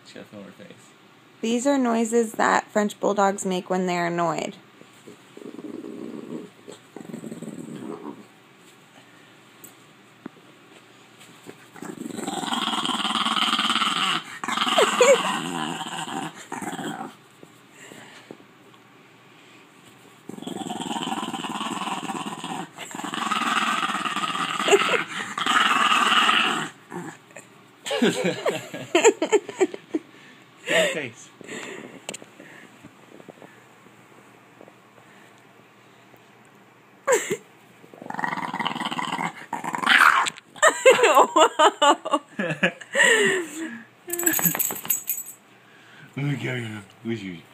She got film her face. These are noises that French Bulldogs make when they're annoyed. Your face. Whoa. Let me go.